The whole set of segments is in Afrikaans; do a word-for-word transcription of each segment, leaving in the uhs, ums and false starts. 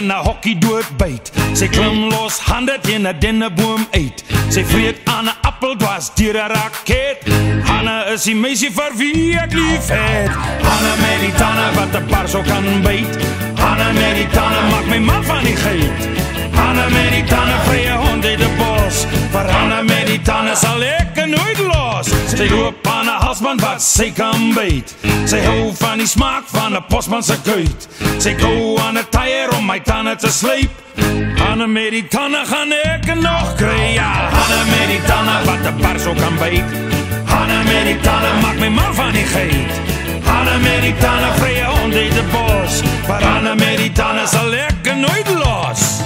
'n hokkie doodbyt. Sy klim los hande teen 'n denneboom uit. Sy vreet aan 'n appel dwars deur 'n raket. Hanne is die meisie vir wie ek lief het. Hanne met die tande wat 'n parso kan byt. Hanne met die tande maak my man van die geit. Hanne met die tande vrye hond uit die bos. Vir Hanne met die tande sal ek nooit los. Sy loop aan 'n halsband wat sy kan byt. Sy hou van die smaak van 'n posman se kuit. Sy gou aan 'n tyer om my tande te slyp. Hanne met die tande gaan ek nog kry. Ja, Hanne met die tande wat 'n parso kan byt. Hanne met die tande maak my man van die geit. Hanne met die tande vrye hond uit die bos. Maar Hanne met die tande sal ek nooit los.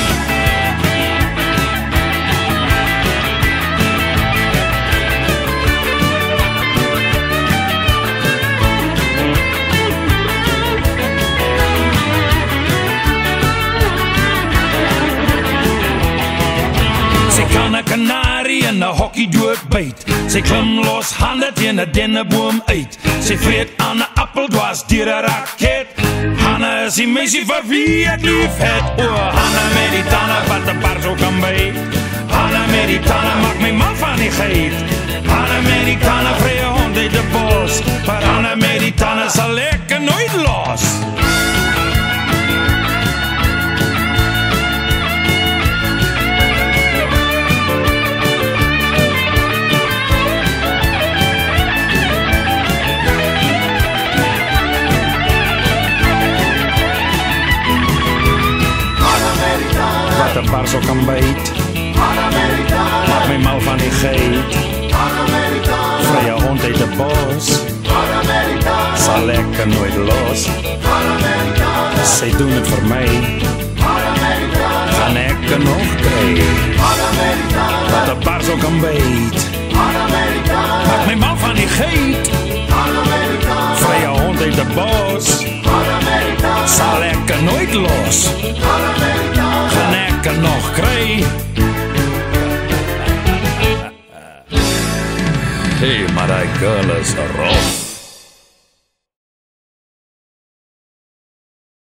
Sy kan 'n kanarie in 'n hokkie doodbyt. Sy klim los hande teen 'n denneboom uit. Sy vreet aan 'n appel dwars deur 'n raket. Hanne is die meisie vir wie ek lief het. O, Hanne met die tande wat 'n parso kan byt. Hanne met die tande maak my man van die geit. Hanne met die tande vrye hond uit die bos. Maar Hanne met die tande sal ek nooit los. Wat 'n parso kan byt. Maak my mal van die geit. Vrye hond uit die bos. Sal ek nooit los. Sy doen het vir my. Gaan ek nog kry. Wat 'n parso kan byt. Maak my mal van die geit. Vrye hond uit die bos. Sal ek nooit los. Gaan ek nog kry. Hey, maar die girl is rough.